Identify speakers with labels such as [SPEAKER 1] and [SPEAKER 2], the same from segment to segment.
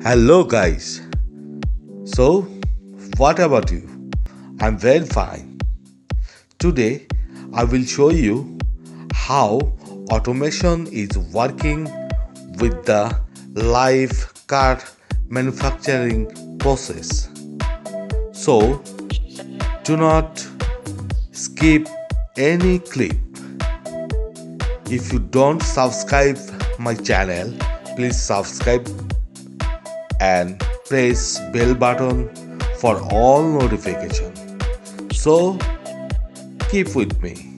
[SPEAKER 1] Hello, guys. So, what about you? I'm very fine. Today, I will show you how automation is working with the live car manufacturing process. So, do not skip any clip. If you don't subscribe my channel, please subscribe and press bell button for all notification. So keep with me.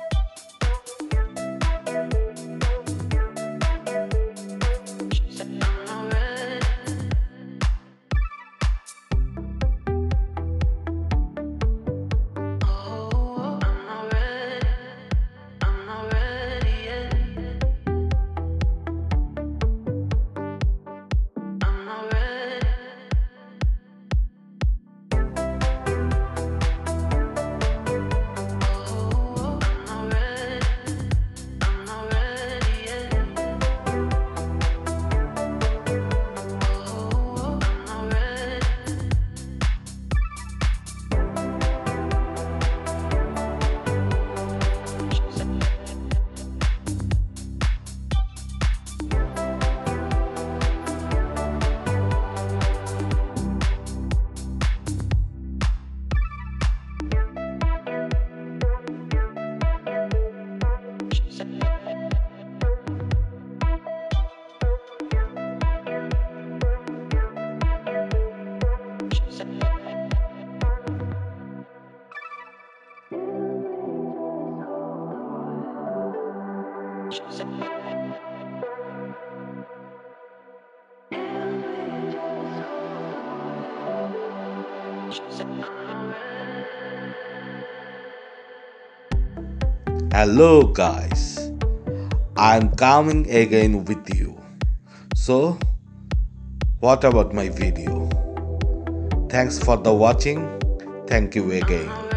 [SPEAKER 1] Hello, guys. I'm coming again with you. So, what about my video? Thanks for the watching. Thank you again.